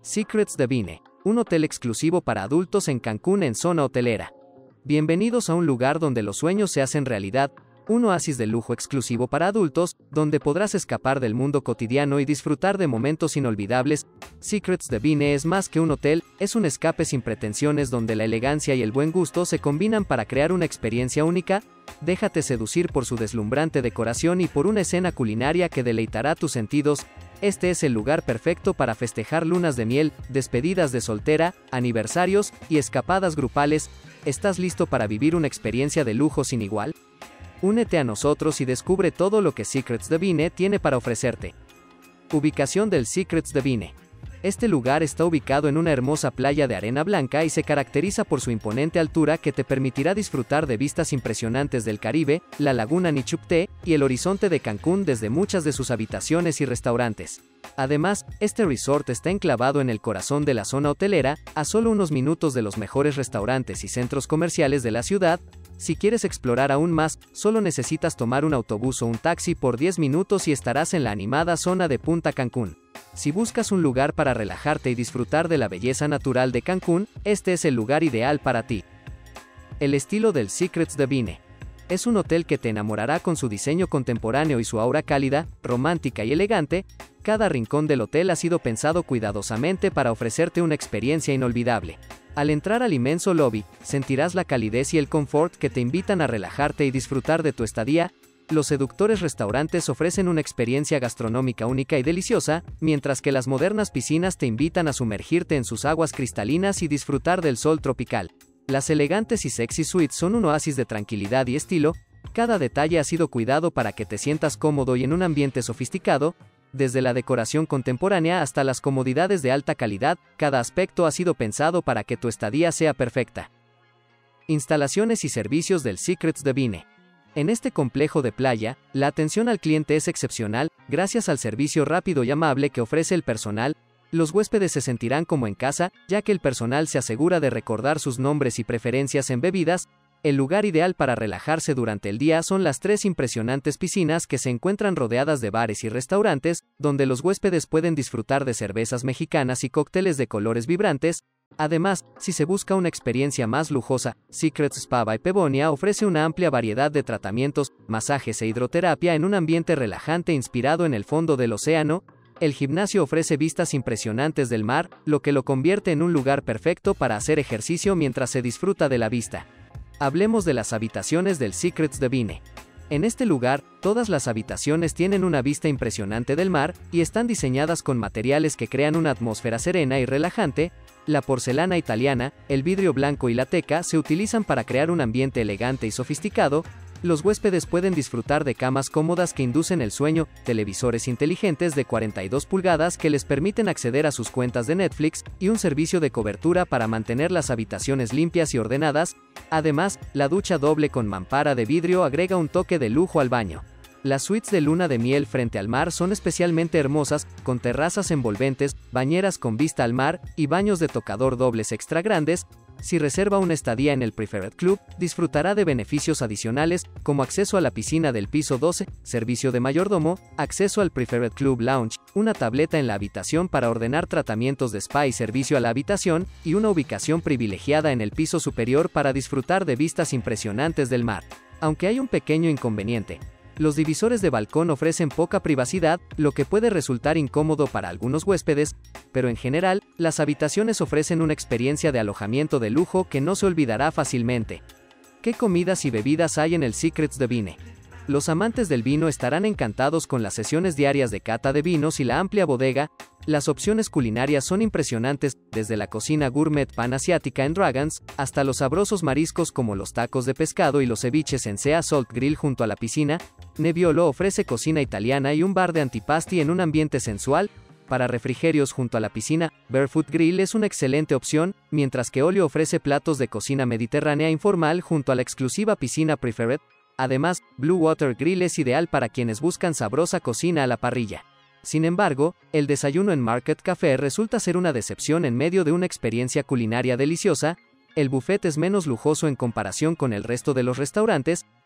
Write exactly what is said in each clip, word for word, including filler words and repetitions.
Secrets Divine, un hotel exclusivo para adultos en Cancún en zona hotelera. Bienvenidos a un lugar donde los sueños se hacen realidad, un oasis de lujo exclusivo para adultos, donde podrás escapar del mundo cotidiano y disfrutar de momentos inolvidables. Secrets Divine es más que un hotel, es un escape sin pretensiones donde la elegancia y el buen gusto se combinan para crear una experiencia única. Déjate seducir por su deslumbrante decoración y por una escena culinaria que deleitará tus sentidos. Este es el lugar perfecto para festejar lunas de miel, despedidas de soltera, aniversarios y escapadas grupales. ¿Estás listo para vivir una experiencia de lujo sin igual? Únete a nosotros y descubre todo lo que Secrets Divine tiene para ofrecerte. Ubicación del Secrets Divine. Este lugar está ubicado en una hermosa playa de arena blanca y se caracteriza por su imponente altura que te permitirá disfrutar de vistas impresionantes del Caribe, la laguna Nichupté y el horizonte de Cancún desde muchas de sus habitaciones y restaurantes. Además, este resort está enclavado en el corazón de la zona hotelera, a solo unos minutos de los mejores restaurantes y centros comerciales de la ciudad. Si quieres explorar aún más, solo necesitas tomar un autobús o un taxi por diez minutos y estarás en la animada zona de Punta Cancún. Si buscas un lugar para relajarte y disfrutar de la belleza natural de Cancún, este es el lugar ideal para ti. El estilo del Secrets Divine. Es un hotel que te enamorará con su diseño contemporáneo y su aura cálida, romántica y elegante. Cada rincón del hotel ha sido pensado cuidadosamente para ofrecerte una experiencia inolvidable. Al entrar al inmenso lobby, sentirás la calidez y el confort que te invitan a relajarte y disfrutar de tu estadía. Los seductores restaurantes ofrecen una experiencia gastronómica única y deliciosa, mientras que las modernas piscinas te invitan a sumergirte en sus aguas cristalinas y disfrutar del sol tropical. Las elegantes y sexy suites son un oasis de tranquilidad y estilo. Cada detalle ha sido cuidado para que te sientas cómodo y en un ambiente sofisticado. Desde la decoración contemporánea hasta las comodidades de alta calidad, cada aspecto ha sido pensado para que tu estadía sea perfecta. Instalaciones y servicios del Secrets Divine. En este complejo de playa, la atención al cliente es excepcional, gracias al servicio rápido y amable que ofrece el personal. Los huéspedes se sentirán como en casa, ya que el personal se asegura de recordar sus nombres y preferencias en bebidas. El lugar ideal para relajarse durante el día son las tres impresionantes piscinas que se encuentran rodeadas de bares y restaurantes, donde los huéspedes pueden disfrutar de cervezas mexicanas y cócteles de colores vibrantes. Además, si se busca una experiencia más lujosa, Secrets Spa by Pebonia ofrece una amplia variedad de tratamientos, masajes e hidroterapia en un ambiente relajante inspirado en el fondo del océano. El gimnasio ofrece vistas impresionantes del mar, lo que lo convierte en un lugar perfecto para hacer ejercicio mientras se disfruta de la vista. Hablemos de las habitaciones del Secrets Divine. En este lugar, todas las habitaciones tienen una vista impresionante del mar, y están diseñadas con materiales que crean una atmósfera serena y relajante. La porcelana italiana, el vidrio blanco y la teca se utilizan para crear un ambiente elegante y sofisticado. Los huéspedes pueden disfrutar de camas cómodas que inducen el sueño, televisores inteligentes de cuarenta y dos pulgadas que les permiten acceder a sus cuentas de Netflix, y un servicio de cobertura para mantener las habitaciones limpias y ordenadas. Además, la ducha doble con mampara de vidrio agrega un toque de lujo al baño. Las suites de luna de miel frente al mar son especialmente hermosas, con terrazas envolventes, bañeras con vista al mar, y baños de tocador dobles extra grandes. Si reserva una estadía en el Preferred Club, disfrutará de beneficios adicionales, como acceso a la piscina del piso doce, servicio de mayordomo, acceso al Preferred Club Lounge, una tableta en la habitación para ordenar tratamientos de spa y servicio a la habitación, y una ubicación privilegiada en el piso superior para disfrutar de vistas impresionantes del mar. Aunque hay un pequeño inconveniente. Los divisores de balcón ofrecen poca privacidad, lo que puede resultar incómodo para algunos huéspedes, pero en general, las habitaciones ofrecen una experiencia de alojamiento de lujo que no se olvidará fácilmente. ¿Qué comidas y bebidas hay en el Secrets Divine? Los amantes del vino estarán encantados con las sesiones diarias de cata de vinos y la amplia bodega. Las opciones culinarias son impresionantes, desde la cocina gourmet panasiática en Dragons, hasta los sabrosos mariscos como los tacos de pescado y los ceviches en Sea Salt Grill junto a la piscina. Nebbiolo ofrece cocina italiana y un bar de antipasti en un ambiente sensual. Para refrigerios junto a la piscina, Barefoot Grill es una excelente opción, mientras que Olio ofrece platos de cocina mediterránea informal junto a la exclusiva piscina Preferred. Además, Blue Water Grill es ideal para quienes buscan sabrosa cocina a la parrilla. Sin embargo, el desayuno en Market Café resulta ser una decepción en medio de una experiencia culinaria deliciosa. El buffet es menos lujoso en comparación con el resto de los restaurantes.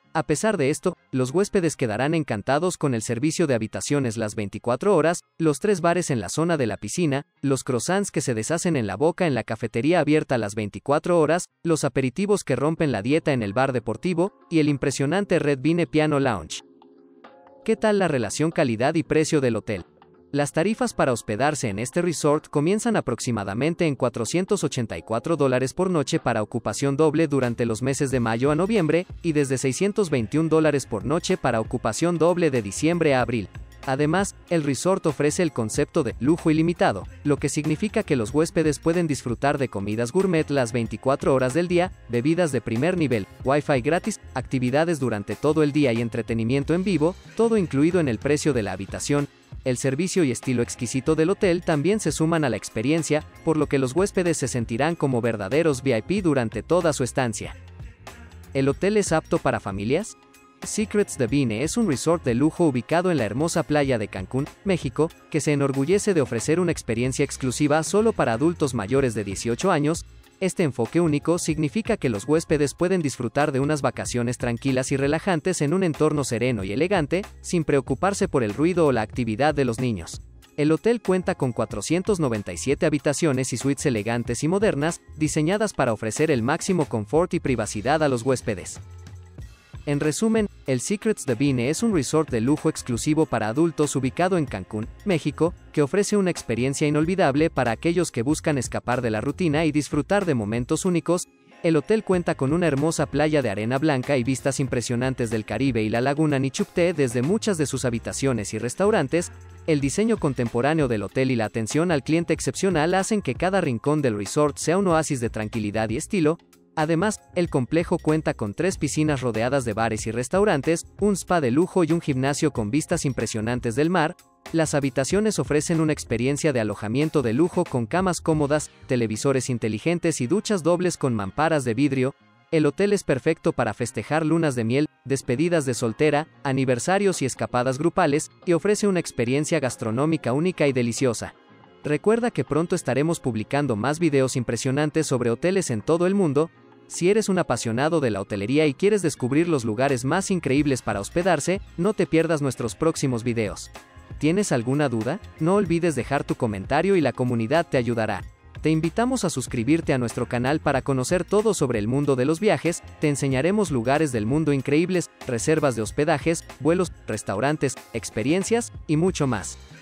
A pesar de esto, los huéspedes quedarán encantados con el servicio de habitaciones las veinticuatro horas, los tres bares en la zona de la piscina, los croissants que se deshacen en la boca en la cafetería abierta las veinticuatro horas, los aperitivos que rompen la dieta en el bar deportivo, y el impresionante Red Vine Piano Lounge. ¿Qué tal la relación calidad y precio del hotel? Las tarifas para hospedarse en este resort comienzan aproximadamente en cuatrocientos ochenta y cuatro dólares por noche para ocupación doble durante los meses de mayo a noviembre, y desde seiscientos veintiún dólares por noche para ocupación doble de diciembre a abril. Además, el resort ofrece el concepto de lujo ilimitado, lo que significa que los huéspedes pueden disfrutar de comidas gourmet las veinticuatro horas del día, bebidas de primer nivel, wifi gratis, actividades durante todo el día y entretenimiento en vivo, todo incluido en el precio de la habitación. El servicio y estilo exquisito del hotel también se suman a la experiencia, por lo que los huéspedes se sentirán como verdaderos V I P durante toda su estancia. ¿El hotel es apto para familias? Secrets Divine es un resort de lujo ubicado en la hermosa playa de Cancún, México, que se enorgullece de ofrecer una experiencia exclusiva solo para adultos mayores de dieciocho años. Este enfoque único significa que los huéspedes pueden disfrutar de unas vacaciones tranquilas y relajantes en un entorno sereno y elegante, sin preocuparse por el ruido o la actividad de los niños. El hotel cuenta con cuatrocientas noventa y siete habitaciones y suites elegantes y modernas, diseñadas para ofrecer el máximo confort y privacidad a los huéspedes. En resumen, el Secrets Divine es un resort de lujo exclusivo para adultos ubicado en Cancún, México, que ofrece una experiencia inolvidable para aquellos que buscan escapar de la rutina y disfrutar de momentos únicos. El hotel cuenta con una hermosa playa de arena blanca y vistas impresionantes del Caribe y la laguna Nichupté desde muchas de sus habitaciones y restaurantes. El diseño contemporáneo del hotel y la atención al cliente excepcional hacen que cada rincón del resort sea un oasis de tranquilidad y estilo. Además, el complejo cuenta con tres piscinas rodeadas de bares y restaurantes, un spa de lujo y un gimnasio con vistas impresionantes del mar. Las habitaciones ofrecen una experiencia de alojamiento de lujo con camas cómodas, televisores inteligentes y duchas dobles con mamparas de vidrio. El hotel es perfecto para festejar lunas de miel, despedidas de soltera, aniversarios y escapadas grupales, y ofrece una experiencia gastronómica única y deliciosa. Recuerda que pronto estaremos publicando más videos impresionantes sobre hoteles en todo el mundo. Si eres un apasionado de la hotelería y quieres descubrir los lugares más increíbles para hospedarse, no te pierdas nuestros próximos videos. ¿Tienes alguna duda? No olvides dejar tu comentario y la comunidad te ayudará. Te invitamos a suscribirte a nuestro canal para conocer todo sobre el mundo de los viajes. Te enseñaremos lugares del mundo increíbles, reservas de hospedajes, vuelos, restaurantes, experiencias y mucho más.